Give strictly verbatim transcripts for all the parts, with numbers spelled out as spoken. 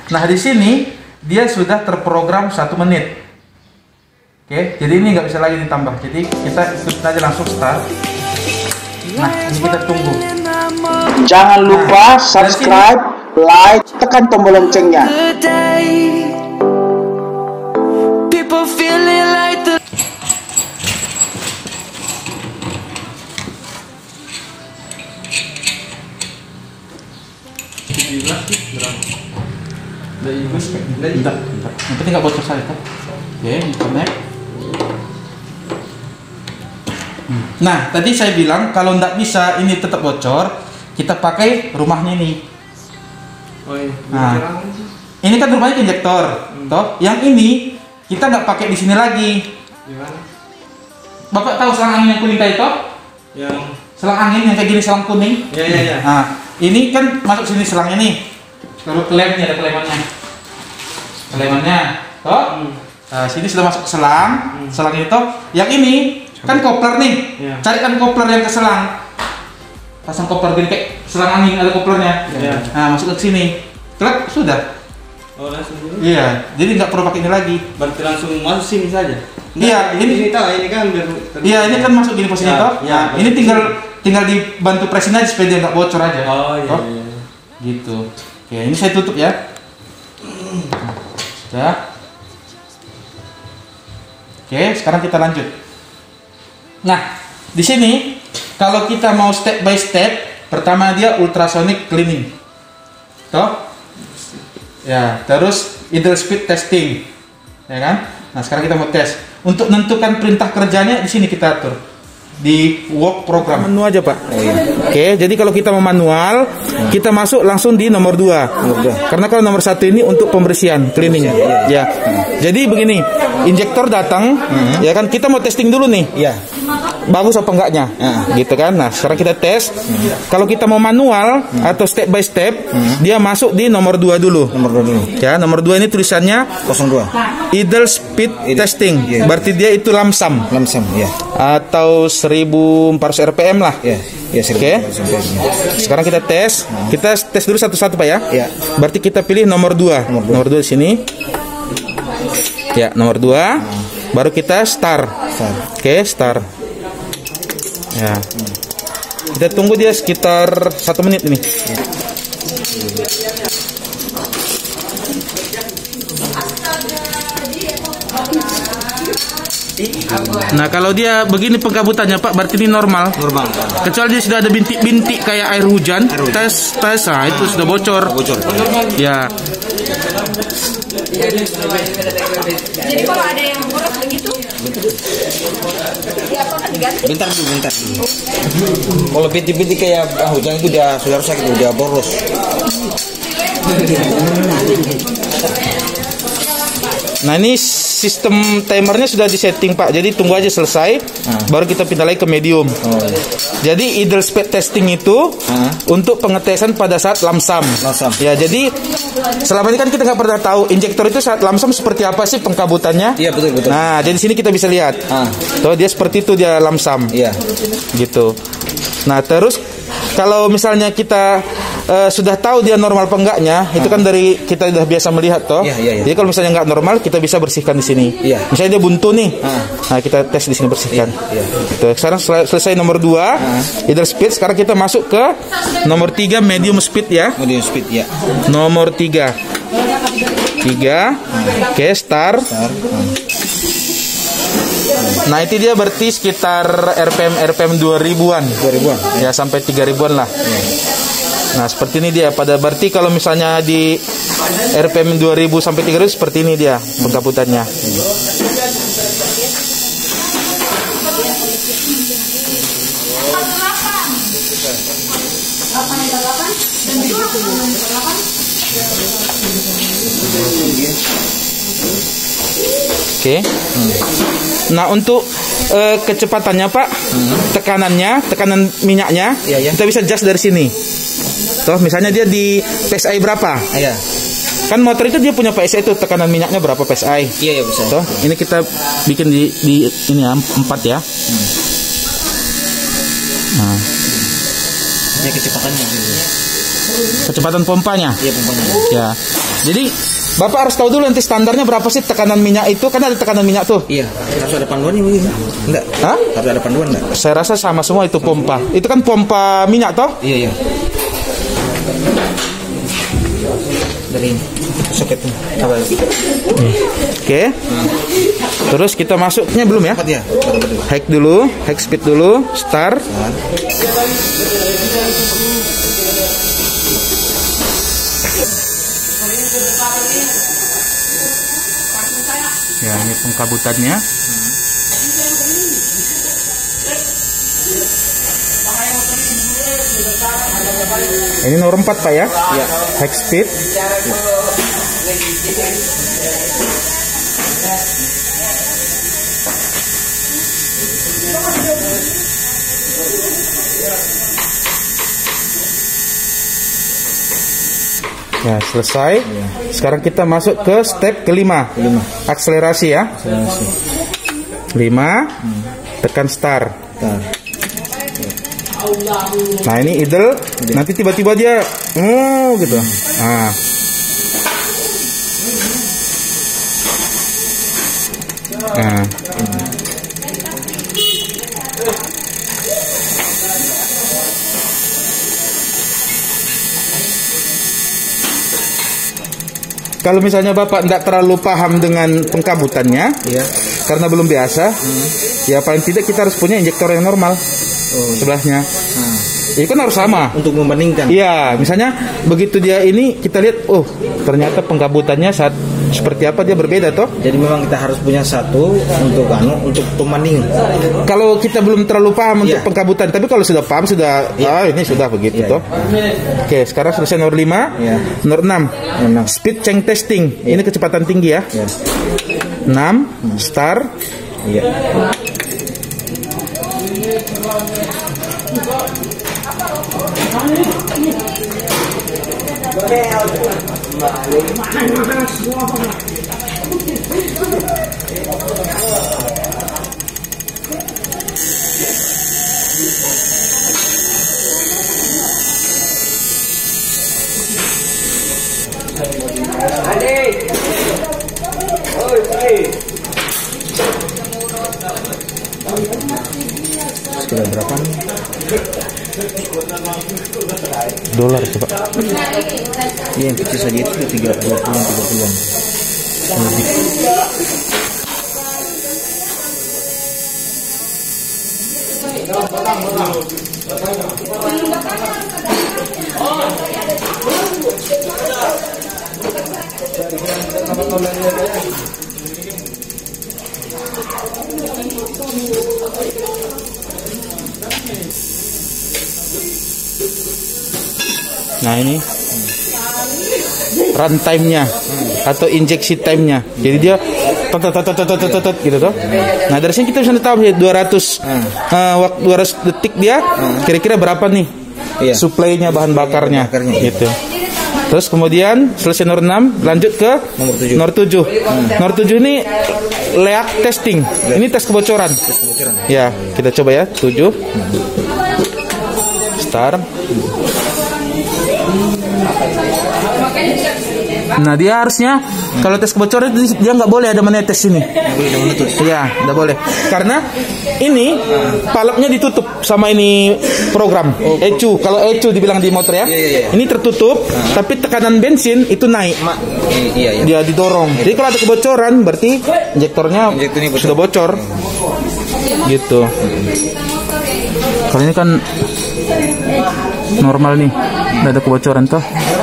Nah di sini dia sudah terprogram satu menit. Oke, jadi ini nggak bisa lagi ditambah. Jadi kita ikutin aja langsung start. Nah ini kita tunggu. Jangan lupa nah, subscribe, like, tekan tombol loncengnya. Bentar, bentar. Yang penting nggak bocor saya kan? Oke, connect. Nah, tadi saya bilang kalau nggak bisa ini tetap bocor, kita pakai rumahnya ini. Oh iya. Nah, ini kan rumahnya injektor, hmm. toh. Yang ini kita nggak pakai di sini lagi. Gimana? Bapak tahu selang angin yang kuning tadi toh? Yang selang angin yang kayak gini, selang kuning. Ya ya ya. Nah, ini kan masuk sini selangnya nih. Kalau klemnya ada klemannya. Klemannya, toh? Hmm. Nah, sini sudah masuk ke selang. Hmm. Selang itu, yang ini kan kopler nih. Ya. Carikan kopler yang ke selang. Pasang kopler gini kayak selang angin ada koplernya. Ya. Nah, masuk ke sini. Klep sudah. Oh, langsung dulu. Iya, jadi nggak perlu pakai ini lagi. Berarti langsung masuk sini saja. Iya, ini ini tahu ini kan biar. Iya, ini kan masuk gini posisinya ya, toh. Ya, nah, ini tinggal tinggal dibantu presin aja supaya dia nggak bocor aja. Oh iya, toh? iya. Gitu. Oke, ini saya tutup ya. Sudah. Oke, sekarang kita lanjut. Nah, di sini kalau kita mau step by step, pertama dia ultrasonic cleaning. Toh? Ya, terus idle speed testing. Ya kan? Nah, sekarang kita mau tes. Untuk menentukan perintah kerjanya di sini kita atur. Di work program menu aja Pak. Oh, iya. Oke, jadi kalau kita mau manual, hmm. kita masuk langsung di nomor dua. Karena kalau nomor satu ini untuk pembersihan, cleaningnya. Ya. ya. Hmm. Jadi begini, injektor datang, hmm. ya kan kita mau testing dulu nih. Ya. Bagus apa enggaknya, hmm. gitu kan? Nah, sekarang kita tes. Hmm. Kalau kita mau manual hmm. atau step by step, hmm. dia masuk di nomor dua dulu. Nomor dua dulu. Ya, nomor dua ini tulisannya nol dua. Idle speed idle. Testing. Yeah. Berarti dia itu lamsam. Lamsam, ya. Atau seribu empat ratus R P M lah. Ya. Ya, oke. Okay. Sekarang kita tes. Nah. Kita tes dulu satu-satu Pak ya. Ya. Berarti kita pilih nomor dua. Nomor dua, nomor dua di sini. Ya, nomor dua. Nah. Baru kita start. Start. Oke, okay, start. Ya. Hmm. Kita tunggu dia sekitar satu menit ini. Ya. Nah, kalau dia begini pengkabutannya Pak, berarti ini normal. Normal. Kecuali dia sudah ada bintik-bintik kayak air hujan, air hujan. tes tes, nah itu sudah bocor. Bocor. Ya. Jadi kalau ada yang boros begitu, ya apa diganti? Bentar dulu, bentar dulu. Kalau bintik-bintik kayak hujan itu dia sudah rusak itu, dia boros. Nah, ini sistem timernya sudah disetting Pak, jadi tunggu aja selesai, hmm. baru kita pindah lagi ke medium. Oh. Jadi idle speed testing itu hmm. untuk pengetesan pada saat lamsam. Lamsam. Ya, jadi selama ini kan kita nggak pernah tahu injektor itu saat lamsam seperti apa sih pengkabutannya. Iya betul betul. Nah, jadi sini kita bisa lihat. Hmm. Tuh dia seperti itu dia lamsam. Iya. Gitu. Nah, terus kalau misalnya kita uh, sudah tahu dia normal apa enggaknya, hmm. itu kan dari kita sudah biasa melihat toh. Ya, ya, ya. Jadi kalau misalnya nggak normal, kita bisa bersihkan di sini. Ya. Misalnya dia buntu nih, hmm. nah kita tes di sini bersihkan. Ya, ya. Gitu. Sekarang sel selesai nomor dua, hmm. idle speed. Sekarang kita masuk ke nomor tiga medium speed ya. Medium speed ya. Nomor tiga, tiga, hmm. oke okay, start. start. Hmm. Nah, itu dia berarti sekitar R P M R P M dua ribuan. dua ribuan. Ya, sampai tiga ribuan lah. Ya. Nah, seperti ini dia. Pada berarti kalau misalnya di R P M dua ribu sampai tiga ribu seperti ini dia pengkabutannya. Oke. Okay. Hmm. Nah, untuk uh, kecepatannya Pak, hmm. tekanannya, tekanan minyaknya, ya, ya. kita bisa adjust dari sini. Toh, misalnya dia di P S I berapa? Iya. Kan motor itu dia punya P S I itu tekanan minyaknya berapa P S I? Iya, ya bisa. Toh, ini kita bikin di, di ini ya, empat ya. Hmm. Nah. Ini kecepatannya. Kecepatan pompanya. Iya, pompanya. Ya. Jadi Bapak harus tahu dulu nanti standarnya berapa sih tekanan minyak itu, kan ada tekanan minyak tuh. Iya, harus ada panduannya begini. Enggak. Hah? Harus ada panduan enggak? Saya rasa sama semua itu pompa. Itu kan pompa minyak toh? Iya, iya. Dari soketnya. Apa? Oke. Terus kita masuknya belum ya? Cepat ya. Hack dulu, hack speed dulu, start. Ya, ini pengkabutannya. Ini nomor empat Pak ya? Iya. Hack speed. Ya, selesai. Sekarang kita masuk ke step kelima. Kelima. Akselerasi ya. Akselerasi. Lima. Tekan start. Start. Nah, ini idle. Nanti tiba-tiba dia oh gitu. Nah. Nah. Kalau misalnya Bapak tidak terlalu paham dengan pengkabutannya, Iya. karena belum biasa, Hmm. ya paling tidak kita harus punya injektor yang normal Oh. sebelahnya. Nah, Ini kan harus sama. untuk membandingkan. Iya, misalnya begitu dia ini kita lihat, oh ternyata pengkabutannya saat seperti apa dia berbeda toh. Jadi memang kita harus punya satu untuk anu untuk pembanding. Kalau kita belum terlalu paham untuk Iya. pengkabutan, tapi kalau sudah paham sudah, Iya. ah ini sudah begitu Iya, toh. Oke, sekarang selesai nomor lima, Iya. nomor enam, enam. speed change testing. Ini kecepatan tinggi ya. Ya. enam, start. Iya. Sudah berapa nih? Dolar coba. Iya, yang kecil saja itu tiga dua puluh tiga puluh. Nah ini run time-nya atau injeksi time-nya. Jadi dia tot tot tot tot tot tot tot gitu toh. Nah dari sini kita bisa tahu ya dua ratus eh, waktu dua ratus detik dia kira-kira berapa nih Iya. suplainya bahan bakarnya, bakarnya. gitu. Terus kemudian selesai nomor enam lanjut ke Nomor tujuh. nomor tujuh. Nomor tujuh ini leak testing. Ini tes kebocoran. Kebocoran. Ya, kita coba ya. tujuh. Start. Nah dia harusnya kalau tes kebocoran dia nggak boleh ada menetes ini. Iya, nggak boleh. Karena ini palapnya ditutup sama ini program E C U. Kalau E C U dibilang di motor ya, Iya, iya, iya. ini tertutup, tapi tekanan bensin itu naik. Ma, iya iya. Dia didorong. Jadi kalau ada kebocoran berarti injektornya Injektornya bocor. sudah bocor. Gitu. Kalau ini kan normal nih, nggak ada kebocoran toh.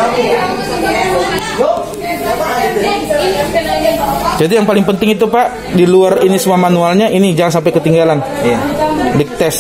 Jadi yang paling penting itu Pak, di luar ini semua manualnya, ini jangan sampai ketinggalan. Iya. Big test.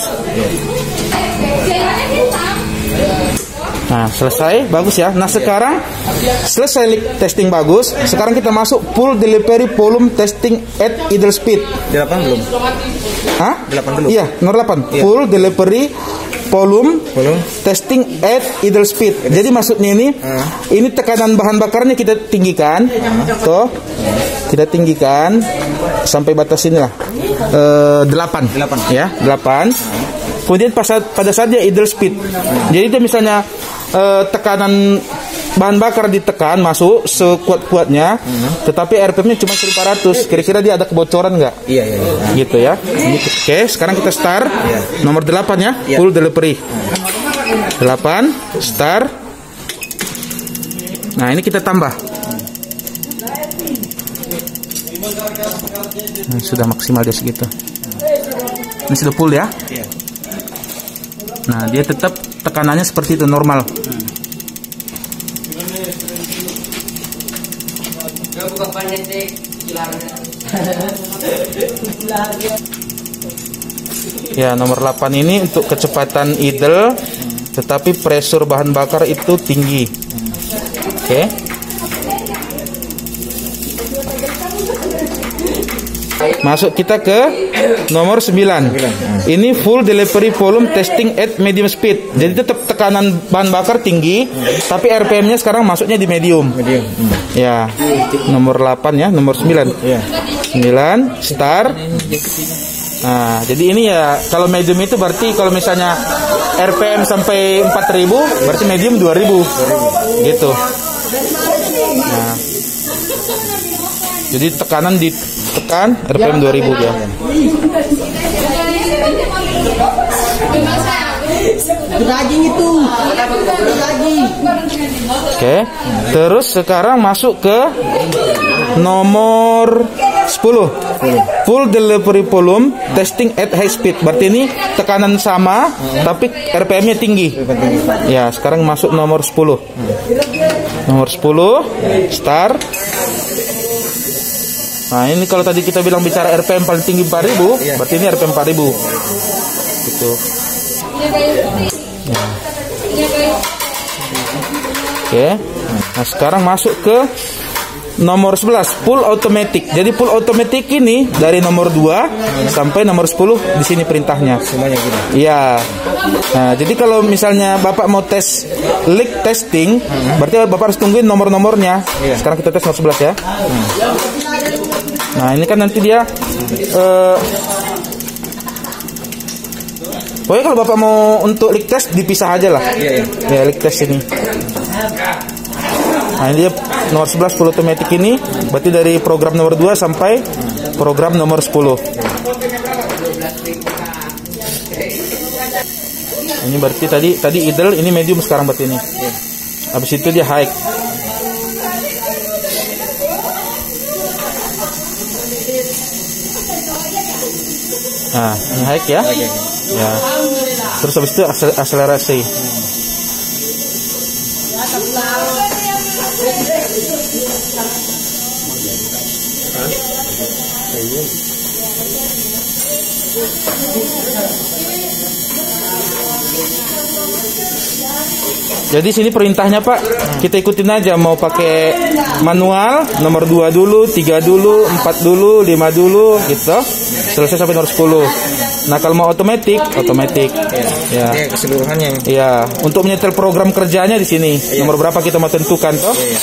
Nah selesai, bagus ya. Nah sekarang selesai leak testing bagus. Sekarang kita masuk full delivery volume testing at idle speed. Delapan belum? Hah? Delapan dulu. Iya, nomor delapan. Iya. Full delivery volume Volume. testing at idle speed. Jadi maksudnya ini, Ah. ini tekanan bahan bakarnya kita tinggikan, toh, kita tinggikan sampai batas inilah, eh, delapan, Delapan. ya, delapan. Kemudian pas saat- pada saat dia idle speed, jadi dia misalnya eh, tekanan bahan bakar ditekan masuk sekuat-kuatnya, hmm. tetapi R P M-nya cuma seribu empat ratus. Kira-kira dia ada kebocoran nggak? Iya, iya, iya. Gitu ya. Ini, oke, sekarang kita start. Iya. Nomor delapan ya, Iya. full delivery. delapan, start. Nah, ini kita tambah. Nah, sudah maksimal dia segitu. Ini sudah full ya. Iya. Nah, dia tetap tekanannya seperti itu, normal. Ya, nomor delapan ini untuk kecepatan idle, tetapi pressure bahan bakar itu tinggi. Oke. Masuk kita ke nomor sembilan. Ini full delivery volume testing at medium speed. Jadi tetap tekanan bahan bakar tinggi, tapi R P M-nya sekarang masuknya di medium. Medium. Hmm. Ya. Nomor delapan ya, nomor sembilan. Iya. sembilan, start. Nah, jadi ini ya, kalau medium itu berarti kalau misalnya R P M sampai empat ribu, berarti medium dua ribu. Gitu. Nah. Jadi tekanan ditekan, R P M dua ribu dia. Daging itu. Daging. Oke. Terus sekarang masuk ke nomor sepuluh. Full delivery volume testing at high speed. Berarti ini tekanan sama, tapi R P M-nya tinggi. Ya, sekarang masuk nomor sepuluh. Nomor sepuluh, start. Nah, ini kalau tadi kita bilang bicara R P M paling tinggi empat ribu, iya. berarti ini R P M empat ribu. Gitu. Ya. Oke. Nah, sekarang masuk ke nomor sebelas, full automatic. Jadi full automatic ini dari nomor dua sampai nomor sepuluh di sini perintahnya. Semuanya gitu. Iya. Nah, jadi kalau misalnya Bapak mau tes leak testing, hmm. berarti Bapak harus tungguin nomor-nomornya. Iya. Sekarang kita tes nomor sebelas ya. Hmm. Nah, ini kan nanti dia uh, pokoknya kalau Bapak mau untuk leak test dipisah aja lah. Iya, iya. Ya, leak test ini. Nah, ini dia nomor sebelas full automatic ini, berarti dari program nomor dua sampai program nomor sepuluh. Ini berarti tadi tadi idle, ini medium sekarang berarti ini. Habis itu dia high. Nah, ini high ya. Ya. Terus habis itu akselerasi. Jadi sini perintahnya Pak, kita ikutin aja, mau pakai manual nomor dua dulu, tiga dulu, empat dulu, lima dulu gitu. Selesai sampai nomor sepuluh. Nah, kalau mau otomatis, otomatis. Ya. Ya, keseluruhannya. Iya, untuk menyetel program kerjanya di sini. Ya. Nomor berapa kita mau tentukan toh? Ya, ya.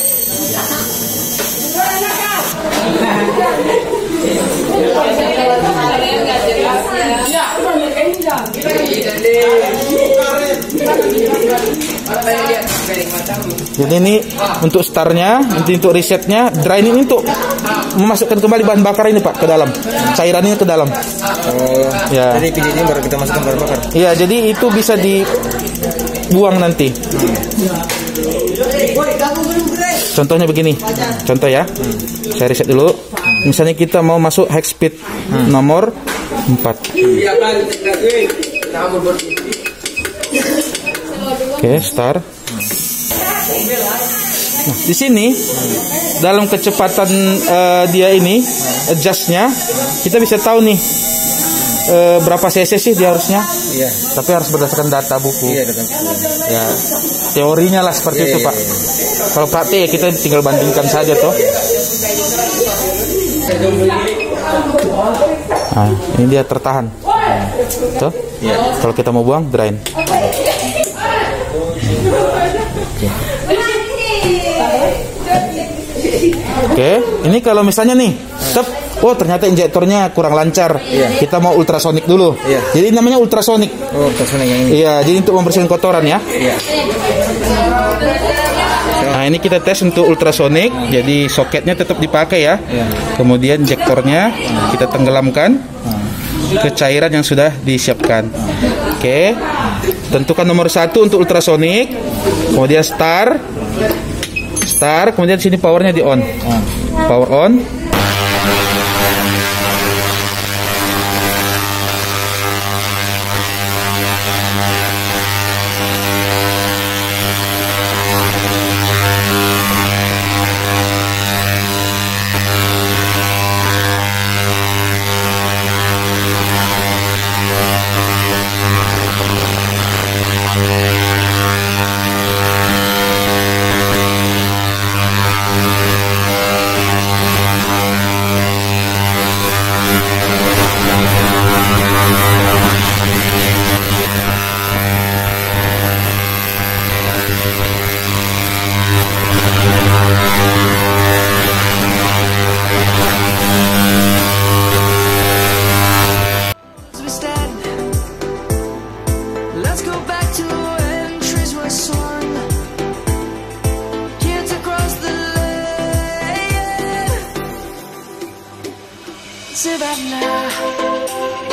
Jadi ini untuk startnya, nanti untuk resetnya, drain ini untuk memasukkan kembali bahan bakar ini Pak ke dalam, cairan ini ke dalam. Oh, ya. Jadi P J ini baru kita masukkan bahan bakar. Iya, jadi itu bisa dibuang nanti. Hmm. Contohnya begini, contoh ya, hmm. saya reset dulu. Misalnya kita mau masuk high speed hmm. nomor empat. Oke, okay, start. Nah, di sini dalam kecepatan uh, dia ini adjustnya, kita bisa tahu nih uh, berapa cc sih dia harusnya. Iya. Tapi harus berdasarkan data buku. Iya, data buku. Ya, teorinya lah seperti iya, itu iya, Pak. Iya. Kalau praktek ya kita tinggal bandingkan saja toh. Nah, ini dia tertahan. Tuh. Iya. Kalau kita mau buang, drain. Oke, ini kalau misalnya nih, tep, oh ternyata injektornya kurang lancar. Iya. Kita mau ultrasonik dulu. Iya. Jadi namanya ultrasonik. Oh, ultrasonik yang ini. Iya, jadi untuk membersihkan kotoran ya. Iya. Nah, ini kita tes untuk ultrasonik. Jadi soketnya tetap dipakai ya. Iya. Kemudian injektornya kita tenggelamkan ke cairan yang sudah disiapkan. Oke. Tentukan nomor satu untuk ultrasonik. Kemudian start. Start, kemudian sini powernya di on. Power on. We stand. Let's go back to when trees were swung. Kids across the lake. Savannah.